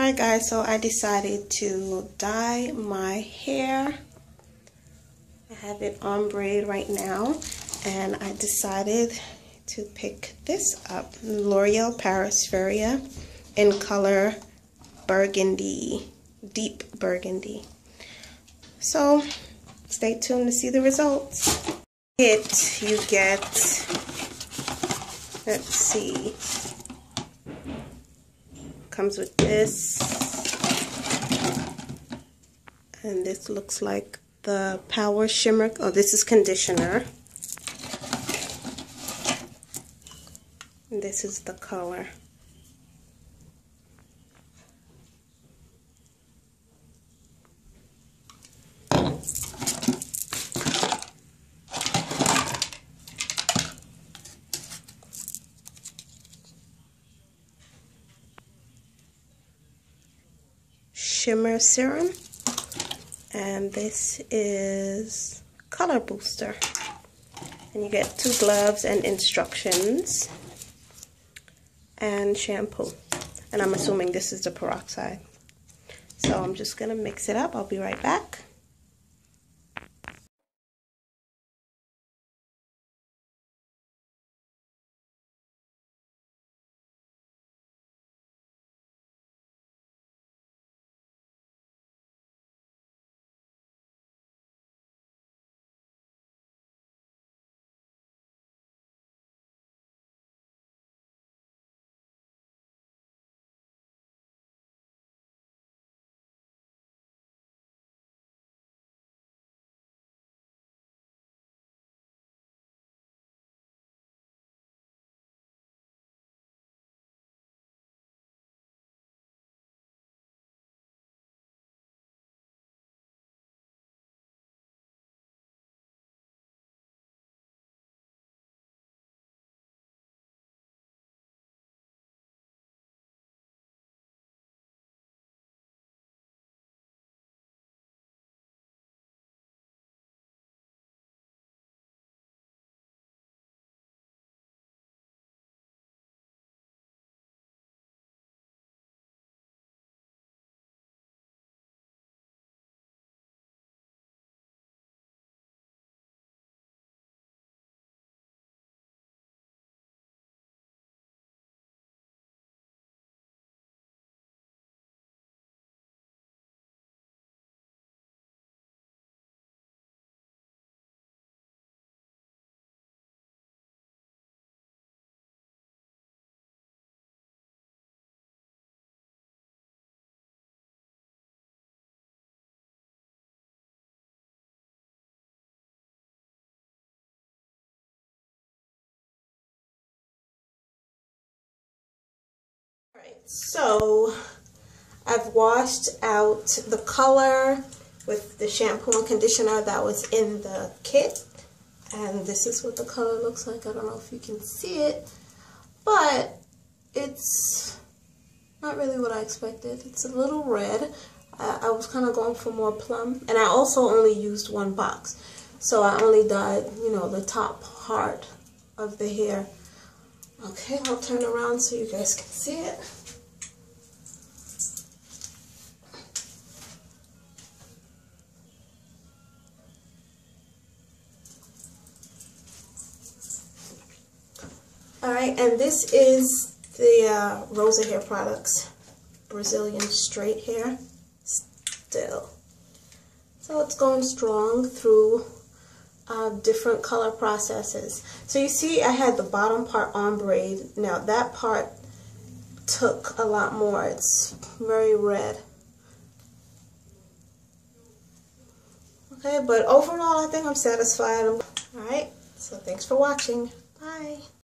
Alright guys, so I decided to dye my hair. I have it ombre right now, and I decided to pick this up, L'Oreal Paris Feria in color burgundy, deep burgundy. So stay tuned to see the results. You get, let's see, comes with this, and this looks like the Power Shimmer. Oh, this is conditioner. And this is the color. Shimmer serum, and this is color booster, and you get 2 gloves and instructions and shampoo, and I'm assuming this is the peroxide. So I'm just gonna mix it up. I'll be right back. Alright, so I've washed out the color with the shampoo and conditioner that was in the kit, and this is what the color looks like. I don't know if you can see it, but it's not really what I expected. It's a little red. I was kind of going for more plum, and I also only used 1 box, so I only dyed, you know, the top part of the hair. Okay, I'll turn around so you guys can see it. Alright, and this is the Rosa Hair Products Brazilian Straight Hair Still. So it's going strong through different color processes. So you see I had the bottom part ombre. Now that part took a lot more. It's very red. Okay, but overall I think I'm satisfied. Alright, so thanks for watching. Bye.